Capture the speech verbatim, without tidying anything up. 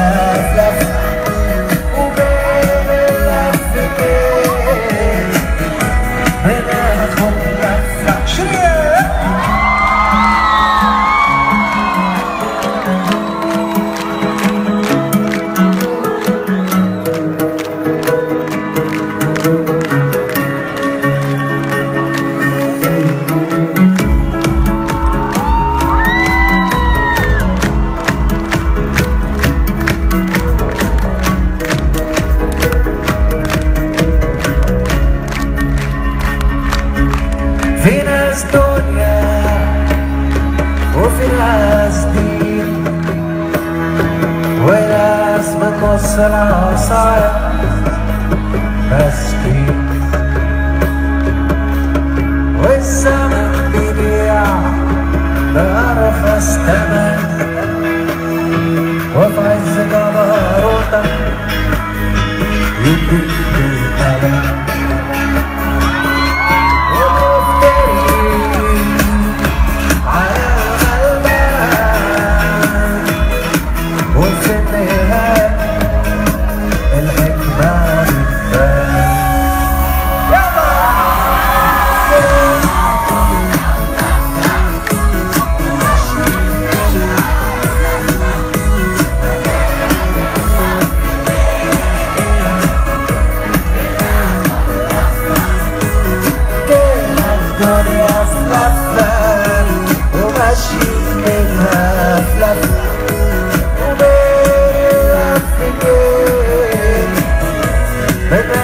لف وبين اللفتين بناخد لفة شريط. في ناس دنيا وفي ناس دين وناس بتوصل العصاية مسكين والزمن بيبيع بأرخص تمن وفي عز جبروتك يديك بالألم الدنيا في لفة وماشيين منها في لفة وبين اللفتين